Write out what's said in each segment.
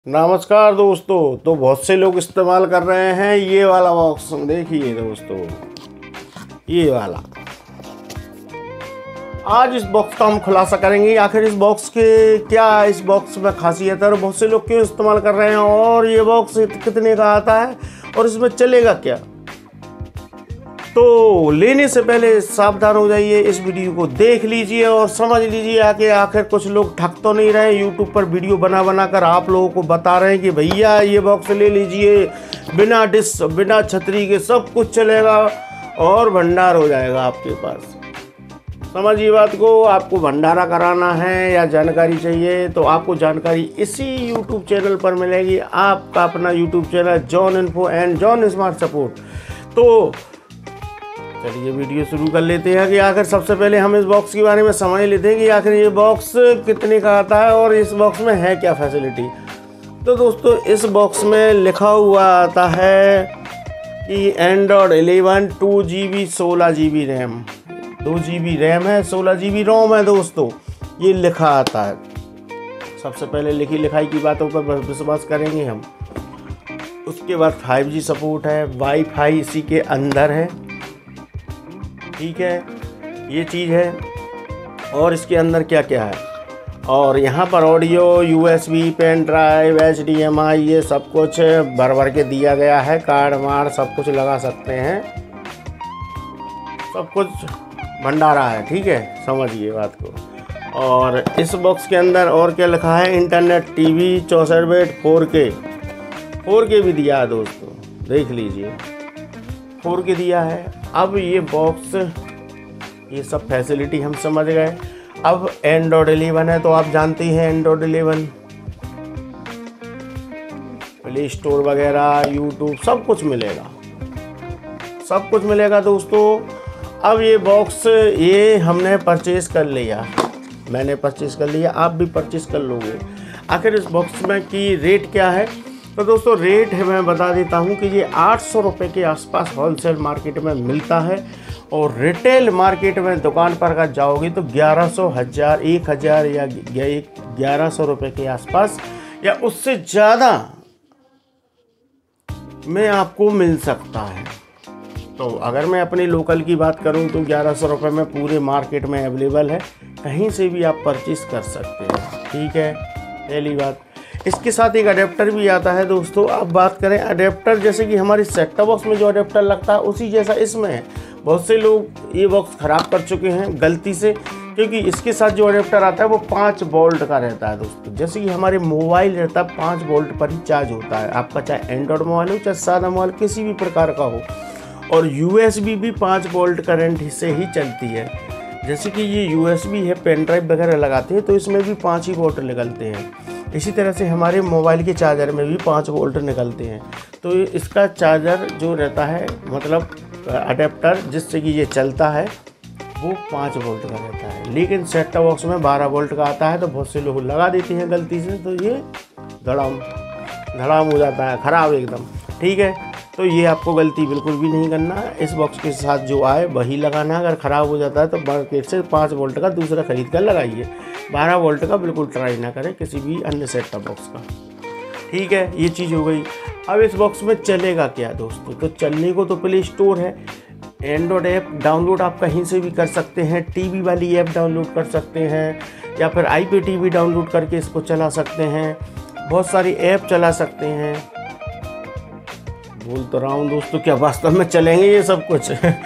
नमस्कार दोस्तों। तो बहुत से लोग इस्तेमाल कर रहे हैं ये वाला बॉक्स। देखिए दोस्तों, ये वाला। आज इस बॉक्स का हम खुलासा करेंगे आखिर इस बॉक्स के क्या इस बॉक्स में खासियत है और बहुत से लोग क्यों इस्तेमाल कर रहे हैं और ये बॉक्स कितने का आता है और इसमें चलेगा क्या। तो लेने से पहले सावधान हो जाइए, इस वीडियो को देख लीजिए और समझ लीजिए आखिर कुछ लोग ठग तो नहीं रहे। यूट्यूब पर वीडियो बना कर आप लोगों को बता रहे हैं कि भैया ये बॉक्स ले लीजिए, बिना डिश बिना छतरी के सब कुछ चलेगा और भंडार हो जाएगा आपके पास। समझिए बात को। आपको भंडारा कराना है या जानकारी चाहिए तो आपको जानकारी इसी यूट्यूब चैनल पर मिलेगी। आपका अपना YouTube channel John info and John smart support. तो चलिए वीडियो शुरू कर लेते हैं कि आखिर सबसे पहले हम इस बॉक्स के बारे में समझ लेते हैं कि आखिर ये बॉक्स कितने का आता है और इस बॉक्स में है क्या फैसिलिटी। तो दोस्तों, इस बॉक्स में लिखा हुआ आता है कि Android 11 2 GB 16 GB RAM, 2 GB RAM है, 16 GB रोम है। दोस्तों ये लिखा आता है। सबसे पहले लिखी लिखाई की बातों पर विश्वास करेंगे हम। उसके बाद 5G सपोर्ट है, वाईफाई इसी के अंदर है, ठीक है, ये चीज़ है। और इसके अंदर क्या क्या है, और यहाँ पर audio, USB, pen drive, HDMI, ये सब कुछ भर के दिया गया है। कार्ड वार्ड सब कुछ लगा सकते हैं, सब कुछ भंडारा है, ठीक है, समझिए बात को। और इस बॉक्स के अंदर और क्या लिखा है, इंटरनेट, टीवी, 64 बिट, 4K भी दिया है दोस्तों, देख लीजिए 4K दिया है। अब ये बॉक्स, ये सब फैसिलिटी हम समझ गए। अब एंड्रॉयड 11 है तो आप जानते हैं एंड्रॉयड 11 प्ले स्टोर वगैरह, यूट्यूब सब कुछ मिलेगा, सब कुछ मिलेगा दोस्तों। अब ये बॉक्स ये हमने परचेज़ कर लिया, मैंने परचेज़ कर लिया, आप भी परचेज़ कर लोगे। आखिर इस बॉक्स में की रेट क्या है, तो दोस्तों रेट है मैं बता देता हूँ कि ये 800 रुपये के आसपास होलसेल मार्केट में मिलता है और रिटेल मार्केट में दुकान पर अगर जाओगे तो 1100, 1000 या 1100 रुपये के आसपास या उससे ज़्यादा में आपको मिल सकता है। तो अगर मैं अपने लोकल की बात करूं तो 1100 रुपये में पूरे मार्केट में अवेलेबल है, कहीं से भी आप परचेज़ कर सकते हैं, ठीक है, पहली बात। इसके साथ एक अडेप्टर भी आता है दोस्तों। अब बात करें अडेप्टर, जैसे कि हमारी सेट टॉप बॉक्स में जो अडेप्टर लगता है उसी जैसा इसमें है। बहुत से लोग ये बॉक्स ख़राब कर चुके हैं गलती से, क्योंकि इसके साथ जो अडेप्टर आता है वो 5 वोल्ट का रहता है दोस्तों। जैसे कि हमारे मोबाइल रहता है 5 वोल्ट पर ही चार्ज होता है, आपका चाहे एंड्रॉयड मोबाइल हो चाहे सादा मोबाइल किसी भी प्रकार का हो। और USB भी 5 वोल्ट करंट से ही चलती है। जैसे कि ये USB है, पेन ड्राइव वगैरह लगाते हैं तो इसमें भी 5 ही वोल्ट निकलते हैं। इसी तरह से हमारे मोबाइल के चार्जर में भी 5 वोल्ट निकलते हैं। तो इसका चार्जर जो रहता है, मतलब अडेप्टर जिससे कि ये चलता है, वो 5 वोल्ट का रहता है। लेकिन सेट टॉप बॉक्स में 12 वोल्ट का आता है तो बहुत से लोग लगा देते हैं गलती से, तो ये धड़ाम हो जाता है, ख़राब एकदम, ठीक है। तो ये आपको गलती बिल्कुल भी नहीं करना है। इस बॉक्स के साथ जो आए वही लगाना है। अगर ख़राब हो जाता है तो मार्केट से 5 वोल्ट का दूसरा ख़रीद कर लगाइए। 12 वोल्ट का बिल्कुल ट्राई ना करें किसी भी अन्य सेट टॉप बॉक्स का, ठीक है, ये चीज़ हो गई। अब इस बॉक्स में चलेगा क्या दोस्तों, तो चलने को तो प्ले स्टोर है, एंड्रॉयड ऐप डाउनलोड आप कहीं से भी कर सकते हैं, टीवी वाली ऐप डाउनलोड कर सकते हैं या फिर IPTV डाउनलोड करके इसको चला सकते हैं, बहुत सारी ऐप चला सकते हैं। बोल तो रहा हूँ दोस्तों, क्या वास्तव में चलेंगे ये सब कुछ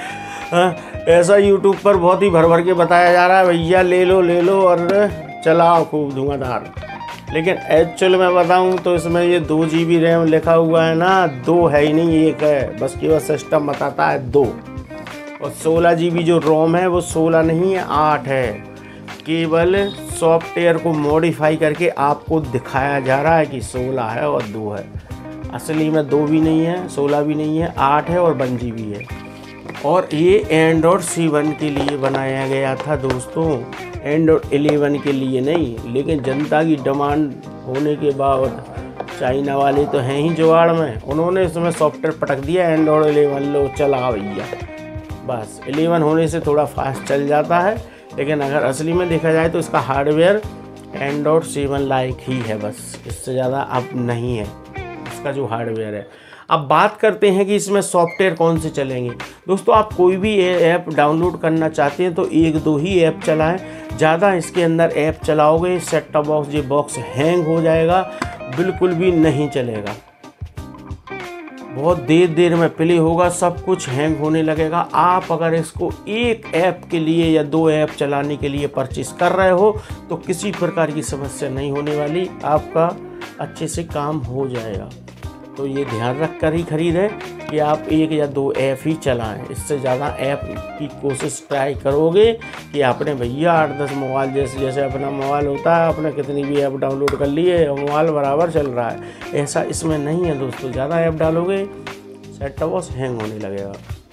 ऐसा यूट्यूब पर बहुत ही भर के बताया जा रहा है, भैया ले लो और चलाओ खूब धुआंधार। लेकिन एक्चुअल में बताऊँ तो इसमें ये 2 GB रैम लिखा हुआ है ना, 2 है ही नहीं, 1 है बस, केवल सिस्टम बताता है 2। और 16 GB जो रोम है वो 16 नहीं है, 8 है। केवल सॉफ्टवेयर को मॉडिफाई करके आपको दिखाया जा रहा है कि 16 है और 2 है। असली में 2 भी नहीं है, 16 भी नहीं है, 8 है और 1 GB है। और ये एंड्रॉयड 7 के लिए बनाया गया था दोस्तों, एंड्रॉयड 11 के लिए नहीं। लेकिन जनता की डिमांड होने के बाद चाइना वाले तो हैं ही जुगाड़ में, उन्होंने इसमें सॉफ्टवेयर पटक दिया, एंड्रॉयड 11 लो चला भैया। बस 11 होने से थोड़ा फास्ट चल जाता है, लेकिन अगर असली में देखा जाए तो इसका हार्डवेयर एंड्रॉयड 7 लाइक ही है, बस इससे ज़्यादा अब नहीं है इसका जो हार्डवेयर है। अब बात करते हैं कि इसमें सॉफ्टवेयर कौन से चलेंगे। दोस्तों आप कोई भी ऐप डाउनलोड करना चाहते हैं तो 1-2 ही ऐप चलाएं, ज़्यादा इसके अंदर ऐप चलाओगे सेट टॉप बॉक्स ये बॉक्स हैंग हो जाएगा, बिल्कुल भी नहीं चलेगा। बहुत देर में प्ले होगा, सब कुछ हैंग होने लगेगा। आप अगर इसको एक ऐप के लिए या 2 ऐप चलाने के लिए परचेस कर रहे हो तो किसी प्रकार की समस्या नहीं होने वाली, आपका अच्छे से काम हो जाएगा। तो ये ध्यान रख कर ही खरीदें कि आप 1 या 2 ऐप ही चलाएं। इससे ज़्यादा ऐप की कोशिश ट्राई करोगे कि आपने भैया 8-10 मोबाइल जैसे अपना मोबाइल होता है, आपने कितनी भी ऐप डाउनलोड कर ली है, मोबाइल बराबर चल रहा है, ऐसा इसमें नहीं है दोस्तों। ज़्यादा ऐप डालोगे सेट टॉप बॉक्स हैंग होने लगेगा।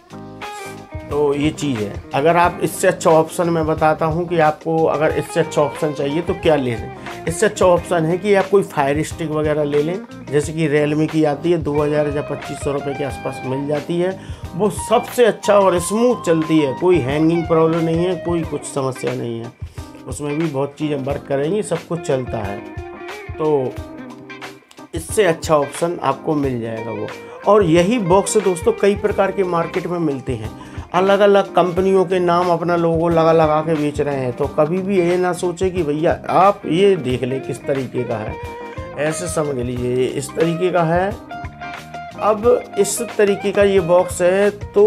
तो ये चीज़ है। अगर आप इससे अच्छा ऑप्शन मैं बताता हूँ कि आपको अगर इससे अच्छा ऑप्शन चाहिए तो क्या ले लें। इससे अच्छा ऑप्शन है कि आप कोई फायर स्टिक वगैरह ले लें, जैसे कि रियलमी की आती है 2000 या 2500 रुपये के आसपास मिल जाती है। वो सबसे अच्छा और स्मूथ चलती है, कोई हैंगिंग प्रॉब्लम नहीं है, कोई कुछ समस्या नहीं है। उसमें भी बहुत चीज़ें वर्क करेंगी, सब कुछ चलता है। तो इससे अच्छा ऑप्शन आपको मिल जाएगा वो। और यही बॉक्स दोस्तों कई प्रकार के मार्केट में मिलते हैं, अलग अलग कंपनियों के नाम अपना लोगो लगा के बेच रहे हैं। तो कभी भी ये ना सोचे कि भैया आप ये देख लें किस तरीके का है, ऐसे समझ लीजिए ये इस तरीके का है। अब इस तरीके का ये बॉक्स है तो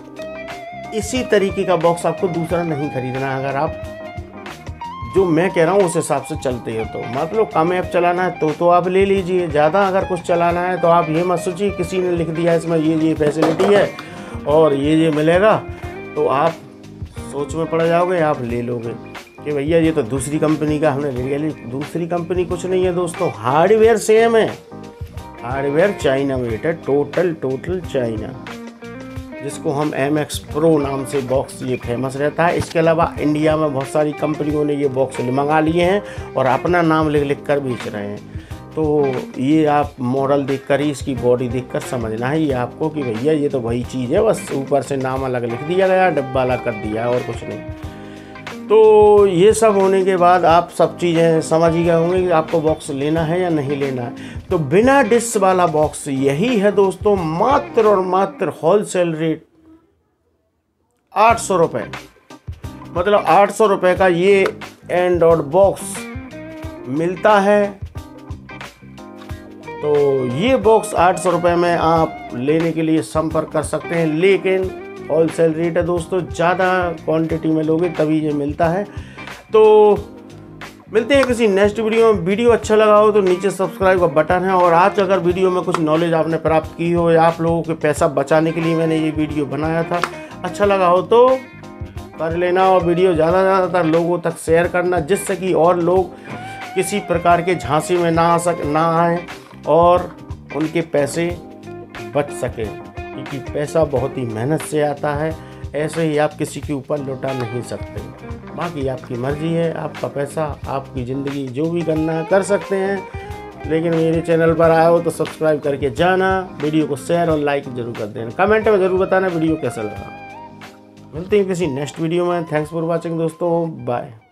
इसी तरीके का बॉक्स आपको दूसरा नहीं खरीदना है। अगर आप जो मैं कह रहा हूँ उस हिसाब से चलते हो तो मतलब कम ऐप चलाना है तो आप ले लीजिए। ज़्यादा अगर कुछ चलाना है तो आप ये मत सोचिए किसी ने लिख दिया इसमें ये फैसिलिटी है और ये मिलेगा, तो आप सोच में पड़ जाओगे, आप ले लोगे कि भैया ये तो दूसरी कंपनी का हमने ले लिया। दूसरी कंपनी कुछ नहीं है दोस्तों, हार्डवेयर सेम है। हार्डवेयर चाइना मेड है, टोटल चाइना, जिसको हम MX Pro नाम से बॉक्स ये फेमस रहता है। इसके अलावा इंडिया में बहुत सारी कंपनियों ने ये बॉक्स मंगा लिए हैं और अपना नाम लिख कर बेच रहे हैं। तो ये आप मॉडल देखकर ही इसकी बॉडी देखकर समझना है ये आपको कि भैया ये तो वही चीज़ है, बस ऊपर से नाम अलग लिख दिया गया, डब्बा अलग कर दिया है और कुछ नहीं। तो ये सब होने के बाद आप सब चीज़ें समझ ही गए होंगे कि आपको बॉक्स लेना है या नहीं लेना है। तो बिना डिस्क वाला बॉक्स यही है दोस्तों, मात्र और मात्र होलसेल रेट 800 रुपये। मतलब 800 रुपये का ये एंड्रॉयड बॉक्स मिलता है। तो ये बॉक्स 800 रुपये में आप लेने के लिए संपर्क कर सकते हैं, लेकिन होलसेल रेट है दोस्तों, ज़्यादा क्वांटिटी में लोगे तभी ये मिलता है। तो मिलते हैं किसी नेक्स्ट वीडियो में। वीडियो अच्छा लगा हो तो नीचे सब्सक्राइब का बटन है, और आज अगर वीडियो में कुछ नॉलेज आपने प्राप्त की हो या आप लोगों के पैसा बचाने के लिए मैंने ये वीडियो बनाया था, अच्छा लगा हो तो कर लेना और वीडियो ज़्यादातर लोगों तक शेयर करना, जिससे कि और लोग किसी प्रकार के झांसे में ना आए और उनके पैसे बच सके, क्योंकि पैसा बहुत ही मेहनत से आता है, ऐसे ही आप किसी के ऊपर लौटा नहीं सकते। बाकी आपकी मर्जी है, आपका पैसा, आपकी ज़िंदगी, जो भी करना है कर सकते हैं। लेकिन मेरे चैनल पर आए हो तो सब्सक्राइब करके जाना, वीडियो को शेयर और लाइक जरूर कर देना, कमेंट में ज़रूर बताना वीडियो कैसा लगा। मिलते हैं किसी नेक्स्ट वीडियो में। थैंक्स फॉर वॉचिंग दोस्तों, बाय।